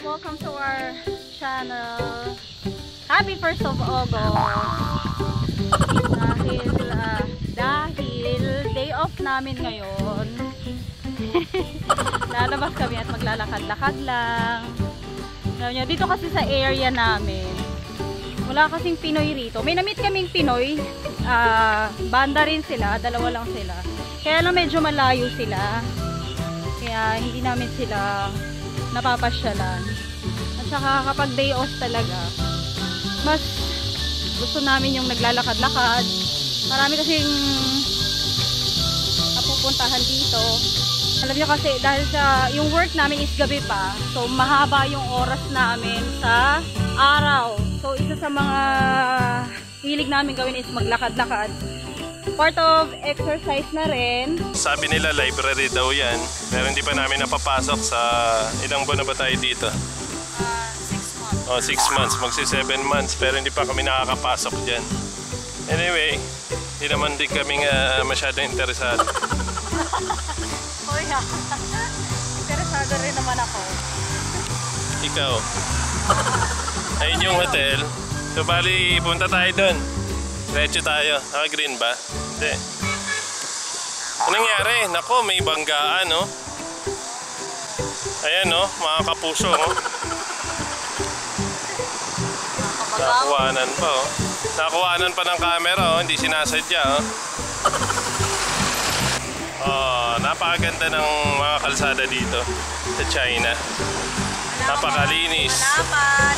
Welcome to our channel. Happy 1st of August. Dahil day off namin ngayon. Lalabas kami at maglalakad-lakad lang. Alam nyo, dito kasi sa area namin, wala kasing Pinoy rito. May na-meet kaming Pinoy. Banda rin sila, dalawa lang sila. Kaya lang medyo malayo sila. Kaya hindi namin sila napapasyalan. At saka kapag day off talaga, mas gusto namin yung naglalakad-lakad. Marami kasing napupuntahan dito. Alam nyo kasi dahil sa yung work namin is gabi pa, so mahaba yung oras namin sa araw. So isa sa mga hilig namin gawin is maglakad-lakad. Part of exercise na rin. Sabi nila library daw yan, pero hindi pa namin napapasok sa ilang buwan na ba tayo dito? 6 months. Oh, 6 months, magsi 7 months, pero hindi pa kami nakakapasok dyan. Anyway, hindi naman din kami masyadong interesado. Kuya, interesado rin naman ako. Ikaw? Ayun yung hotel. So bali, punta tayo doon. Diretso tayo. Naka-green ba? Hindi. Anong nangyari? Nako, may banggaan, no? Ayan, no? Mga kapuso, no? Nakuhanan pa, oh. Nakuhanan pa ng camera, oh. Hindi sinasadya, oh. Oh, napakaganda ng mga kalsada dito sa China. Napakalinis. Malapat.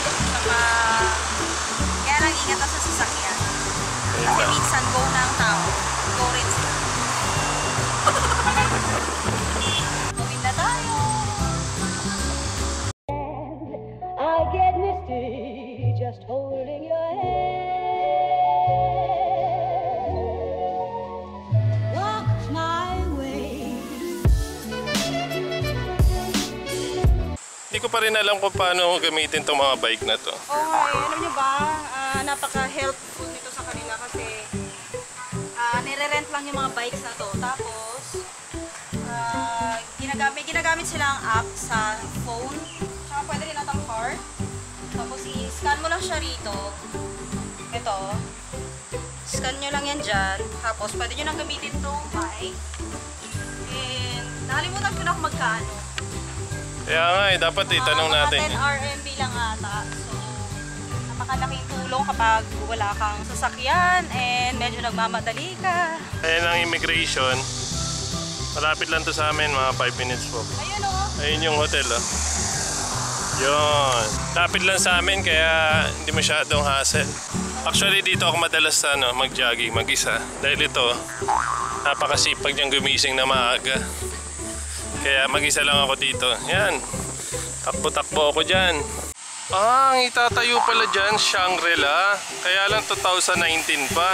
Kaya lang ingat sa sasakyan. Kasi minsan go na ang tao. Go rin sila. Moving na tayo. I get misty just holding your hand. Walk my way. Hindi ko pa rin alam kung paano gamitin itong mga bike na to. Okay, alam nyo ba, napaka-helpful nito sa kanila kasi nire-rent lang yung mga bikes na to. Tapos, ginagamit silang app sa phone. Tsaka pwede rin natang card. Tapos i-scan mo lang siya rito. Ito. Scan nyo lang yan dyan. Tapos pwede nyo nang gamitin itong bike. And nakalimutan ko na kung magkano. Kaya nga dapat itanong natin. 10 RMB lang ata. So, napakalaking tulong kapag wala kang sasakyan and medyo nagmamadali ka. Ayan ang immigration. Malapit lang to sa amin, mga 5 minutes po. Ayun o. Ayun yung hotel, oh. Yun. Lapit lang sa amin kaya hindi masyadong hassle. Actually dito ako madalas mag-jogging, mag-isa. Dahil ito, napakasipag niyang gumising na maaga. Kaya mag-isa lang ako dito. Yan. Takbo-takbo ako dyan. Ang itatayo pala dyan, Shangri-La. Kaya lang 2019 pa.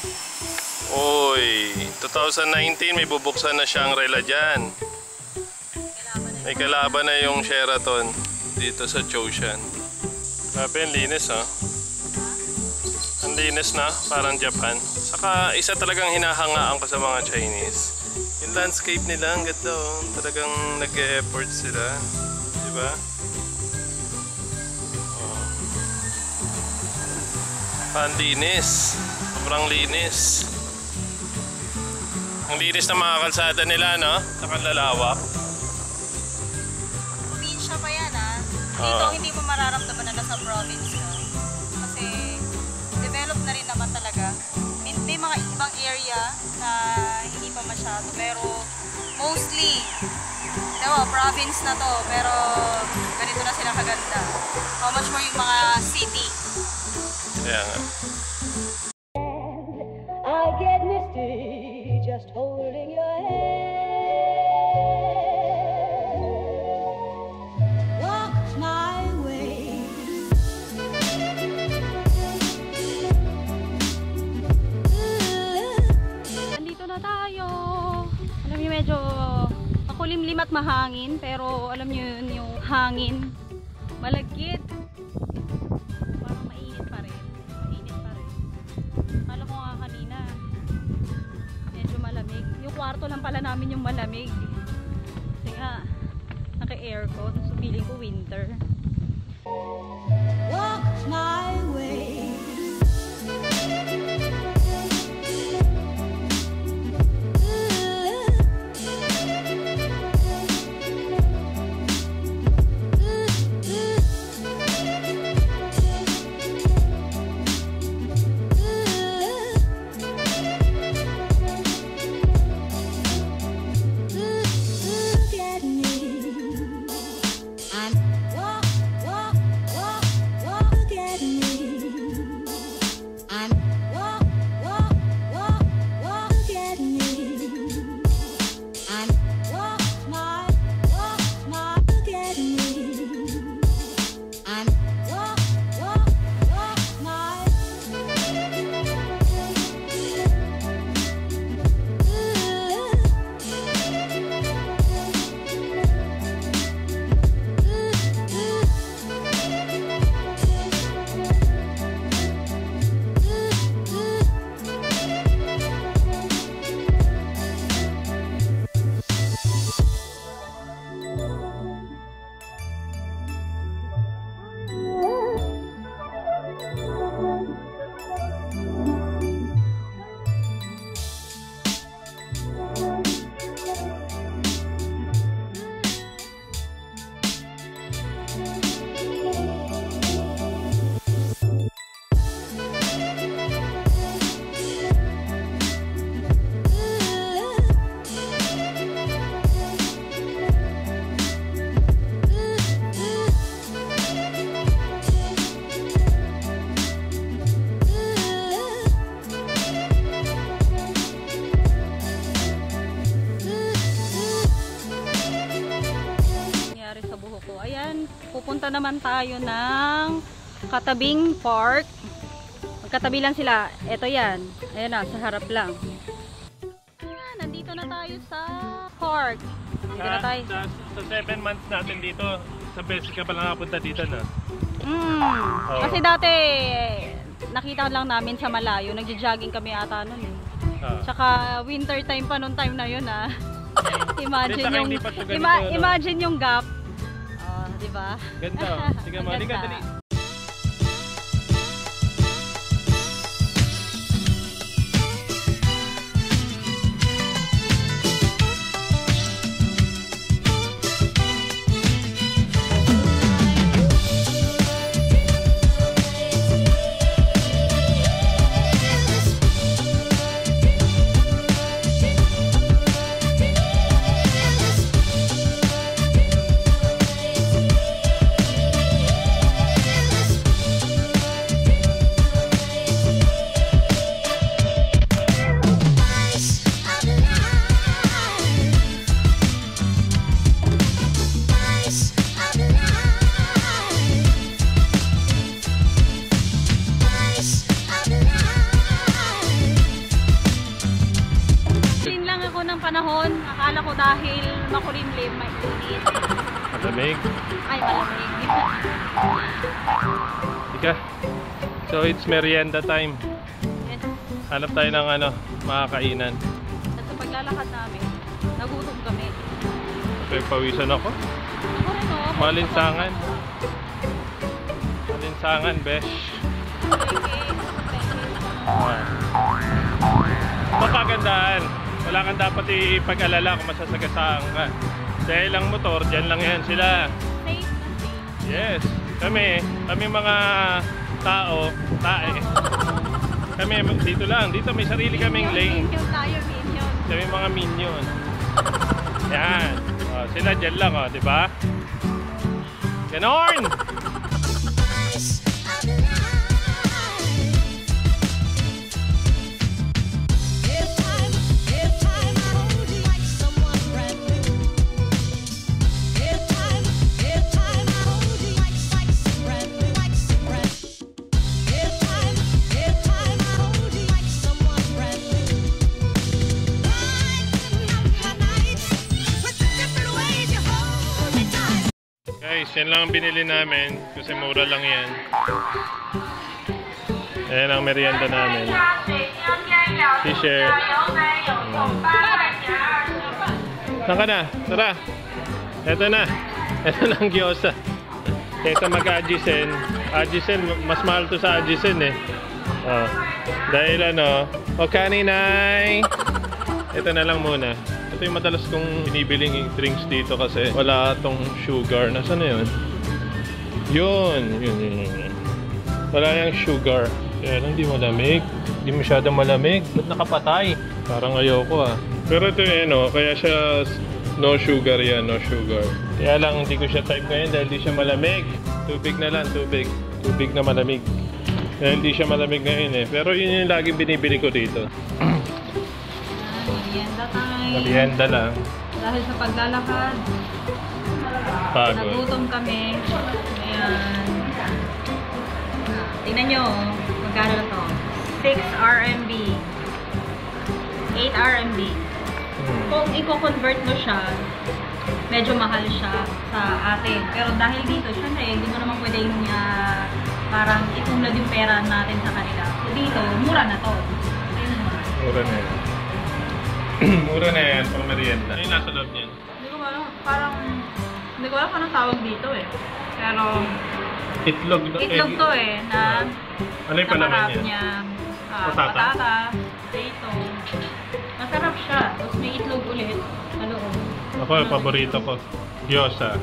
Oy, 2019 may bubuksan na Shangri-La dyan. May kalaban na yung Sheraton dito sa Choshan. Grabe, ang linis, oh. Ang linis na, parang Japan. Saka isa talagang hinahangaan ko sa mga Chinese. Yung landscape nila, ang ganda, oh. Talagang nag-e-effort sila. Diba? Oh. Ang linis. Sobrang linis. Ang linis ng mga kalsada nila, no? Saka lalawak. Probinsya pa yan, ha? Dito hindi mo mararamdaman na nasa province ka. Kasi develop na rin naman talaga. May mga ibang area na hindi pa masyado. Pero mostly, diba, province na to. Pero ganito na sila kaganda. How much more yung mga city? Kaya nga. I get misty just holding your hand. Walk my way. Nandito na tayo. Alam niyo medyo makulimlim at mahangin. Pero alam niyo yun, yung hangin malagkit. Parang mainit pa rin. Mainit pa rin. Akala ko nga kanina medyo malamig. Yung kwarto lang pala namin yung malamig. Kasi nga naka-aircon. So feeling ko winter. Walk my way. Pupunta naman tayo ng katabing park. Magkatabi lang sila. Ito yan. Ayan na, sa harap lang. Nandito na tayo sa park. Nandito na tayo. Sa 7 months natin dito, sa beses ka pala nakapunta dito na. Oh. Kasi dati, nakita lang namin sa malayo. Nagja-jogging kami ata nun eh. Tsaka winter time pa nung time na yun ah. Imagine yung gap. Diba? Ganda. Sige, mali ka dali. Panahon, akala ko dahil makulimlim, may init. Malamig. Ay, malamig. Ika. So it's merienda time. Yes. Hanap tayo ng mga kainan. At sa paglalakad namin, nagutom kami. Pawisan ako. Ako rin o. Malinsangan. Malinsangan, besh. Mapagandaan. Wala kang dapat ipag-alala kung masasagasaan ka. Dahil lang motor, dyan lang yan sila. Safe na safe. Yes. Kami mga tao, tae. Kami dito lang. Dito may sarili kaming lane. Minion tayo, minion. Kami mga minion. Yan. O, sila dyan lang, o, diba? Ganon! Guys, yan lang ang binili namin kasi mura lang yan. Ayan ang merienda namin. T-shirt. Saan ka na? Tara. Eto na. Ito lang gyoza. Ito mag-Ajisen. Ajisen, mas mahal to sa Ajisen eh. Oh. Dahil ano, o kaninay. Ito na lang muna. Ito yung madalas kong binibiling drinks dito kasi wala tong sugar. Nasaan na yun? Yun. Wala yung sugar. Kaya lang di malamig. Di masyadong malamig. Ba't nakapatay? Parang ayoko ah. Pero ito yung ano, kaya siya no sugar yan, no sugar. Kaya lang hindi ko siya type ngayon dahil di siya malamig. Tubig na lang, tubig. Tubig na malamig. Kaya hindi siya malamig ngayon eh. Pero yun yung laging binibili ko dito. Merienda tayo. Merienda lang. Dahil sa paglalakad, Pagod. nagutom kami. Ayan. Tingnan nyo, magkano na to? 6 RMB. 8 RMB. Kung i-convert mo siya, medyo mahal siya sa atin. Pero dahil dito, syempre, hindi mo naman pwedeng parang itunlad yung pera natin sa kanila. So dito, mura na to. Ayun. Mura na yan. Mura na yan, pang merienda. Ano yung nasa loob niyan? Hindi ko alam, parang, hindi ko alam kung anong tawag dito eh. Pero, Itlog. itlog to eh, na Ano yung palaman nakarap niya? niya. Patata? Patata, potato. Masarap siya. Tapos may itlog ulit sa loob. Ako, paborito ko. Gyoza.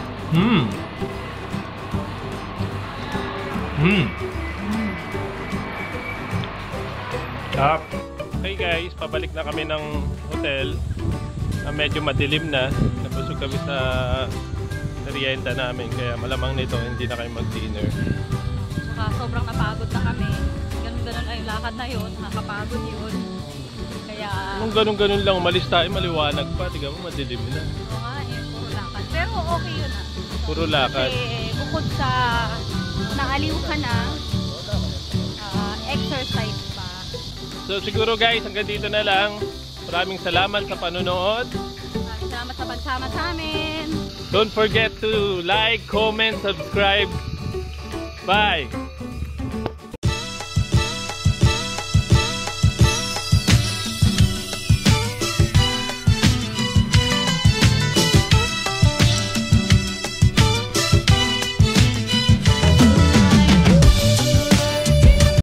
Sarap. Okay guys, pabalik na kami ng hotel. Medyo madilim na. Nabusog kami sa merienda namin. Kaya malamang nito hindi na kayo mag-dinner. Saka sobrang napagod na kami. Ganun-ganun ay lakad na yun. Nakakapagod yun. Kaya, Nung ganun-ganun lang, umalis tayo, maliwanag pa. Tiga mo, madilim na. oo nga eh, puro lakad. Pero okay yun ah. Puro lakad. Kasi bukod sa naaliw ka na, exercise pa. So siguro guys, hanggang dito na lang. Maraming salamat sa panonood. Maraming salamat sa pagsama sa amin. Don't forget to like, comment, subscribe. Bye!